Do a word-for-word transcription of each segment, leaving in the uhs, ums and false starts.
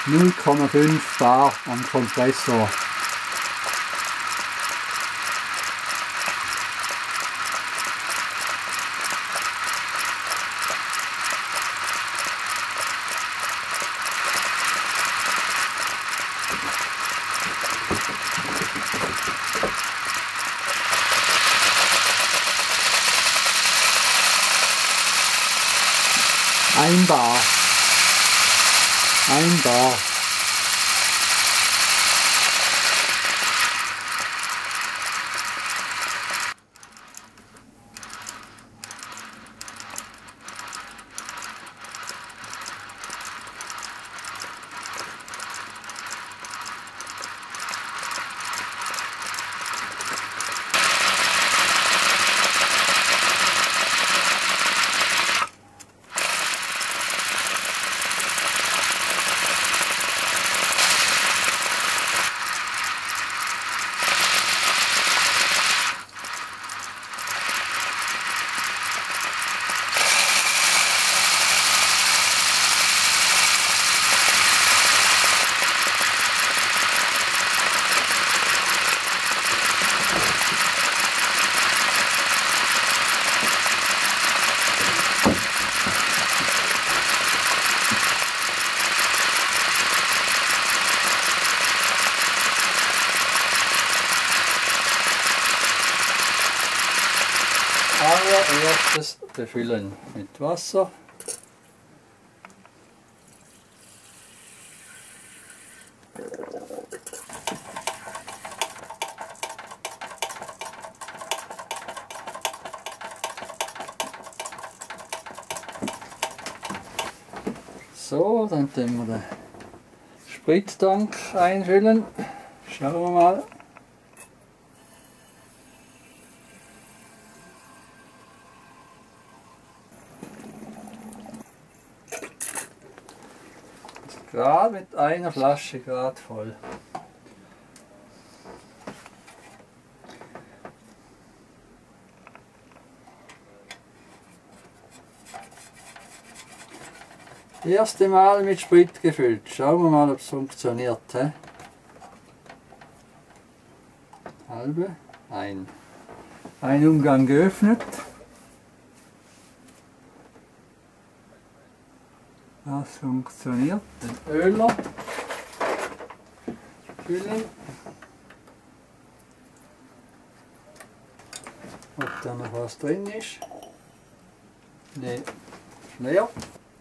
null Komma fünf Bar am Kompressor. Ein Bar. Ein Bar. Allererstes befüllen mit Wasser. So, dann tun wir den Sprittank einfüllen. Schauen wir mal. Gerade mit einer Flasche gerade voll. Das erste Mal mit Sprit gefüllt. Schauen wir mal, ob es funktioniert. He? Halbe, ein. Ein Umgang geöffnet. Das funktioniert. Den Öler füllen. Ob da noch was drin ist. Ne, leer.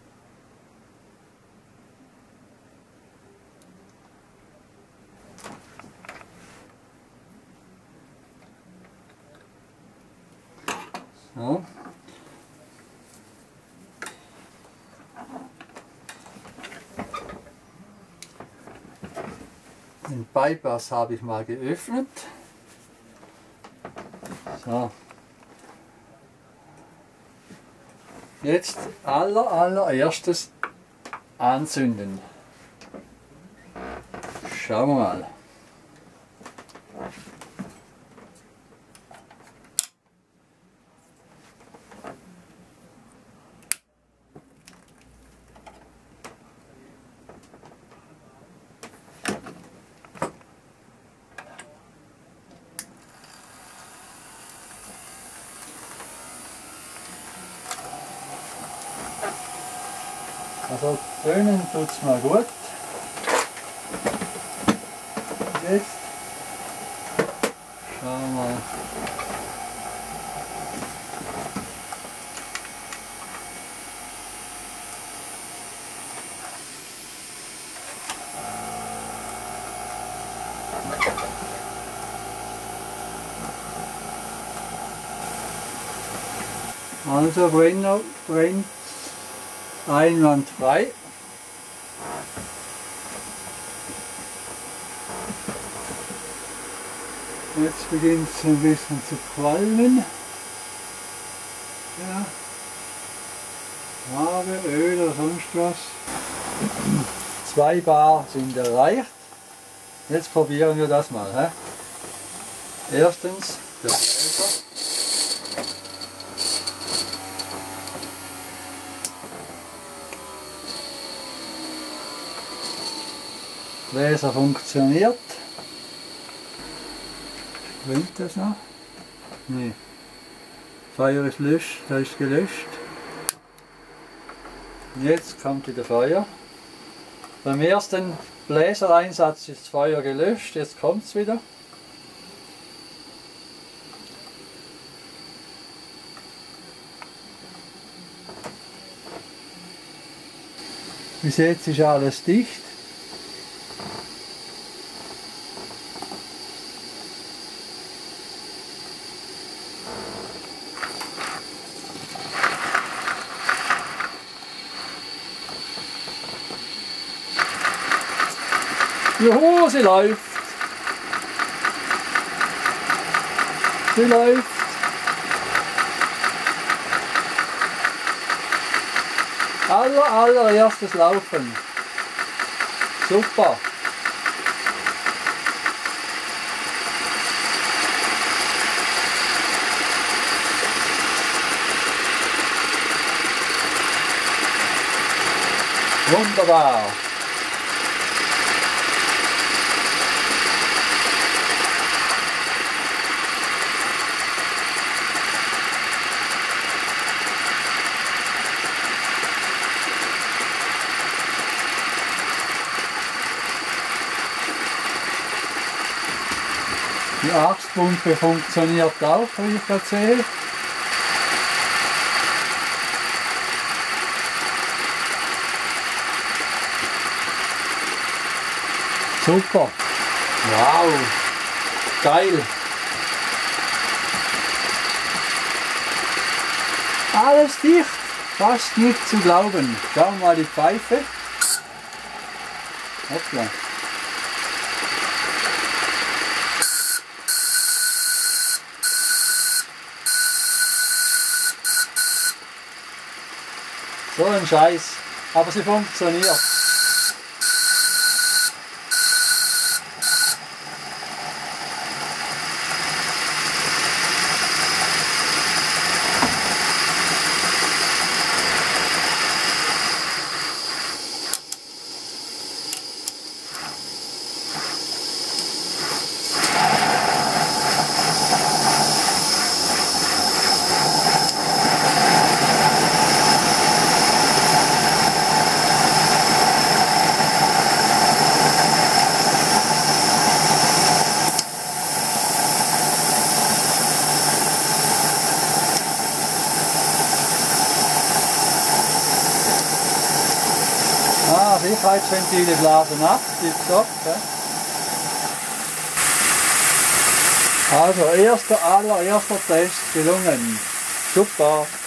So. Den Bypass habe ich mal geöffnet. So. Jetzt aller allererstes anzünden. Schauen wir mal. Also tönen tut es mal gut. Jetzt schauen wir mal. Also brennt, brennt einwandfrei. Jetzt beginnt es ein bisschen zu qualmen. Ja. Farbe, Öl oder sonst was. Zwei Bar sind erreicht. Jetzt probieren wir das mal. He? Erstens der Bläser. Bläser funktioniert. Brennt das noch? Nein. Feuer ist löscht, das ist gelöscht. Jetzt kommt wieder Feuer. Beim ersten Bläsereinsatz ist das Feuer gelöscht, jetzt kommt es wieder. Bis jetzt ist alles dicht. Juhu, sie läuft! Sie läuft! Aller, allererstes Laufen. Super! Wunderbar! Die Achspumpe funktioniert auch, wie ich gerade sehe. Super! Wow! Geil! Alles dicht! Fast nicht zu glauben. Schauen wir mal die Pfeife. Hoppla. So ein Scheiß, aber sie funktioniert. Ah, Sicherheitsventile blasen ab, tipptopp. Also erster, allererster Test gelungen. Super.